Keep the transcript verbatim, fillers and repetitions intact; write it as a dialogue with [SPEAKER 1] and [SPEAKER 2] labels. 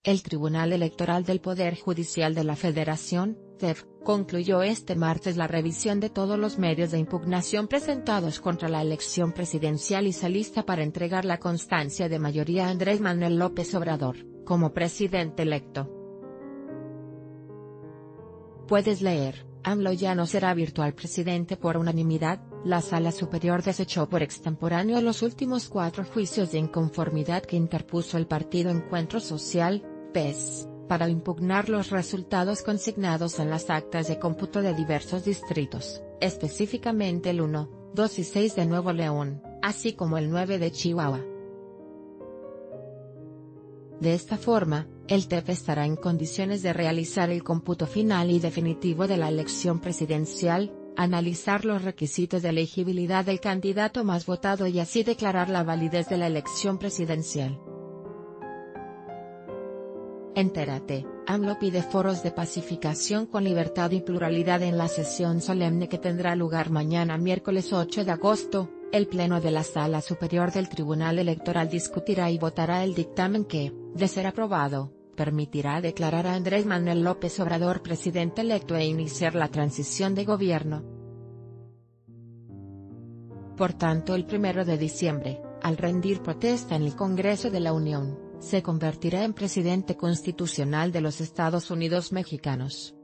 [SPEAKER 1] El Tribunal Electoral del Poder Judicial de la Federación, T E F, concluyó este martes la revisión de todos los medios de impugnación presentados contra la elección presidencial y se alista para entregar la constancia de mayoría a Andrés Manuel López Obrador, como presidente electo. Puedes leer: AMLO ya no será virtual presidente por unanimidad. La Sala Superior desechó por extemporáneo los últimos cuatro juicios de inconformidad que interpuso el partido Encuentro Social, P E S, para impugnar los resultados consignados en las actas de cómputo de diversos distritos, específicamente el uno, dos y seis de Nuevo León, así como el nueve de Chihuahua. De esta forma, el T E F estará en condiciones de realizar el cómputo final y definitivo de la elección presidencial, analizar los requisitos de elegibilidad del candidato más votado y así declarar la validez de la elección presidencial. Entérate: AMLO pide foros de pacificación con libertad y pluralidad en la sesión solemne que tendrá lugar mañana miércoles ocho de agosto. El Pleno de la Sala Superior del Tribunal Electoral discutirá y votará el dictamen que, de ser aprobado, permitirá declarar a Andrés Manuel López Obrador presidente electo e iniciar la transición de gobierno. Por tanto, el primero de diciembre, al rendir protesta en el Congreso de la Unión, se convertirá en presidente constitucional de los Estados Unidos mexicanos.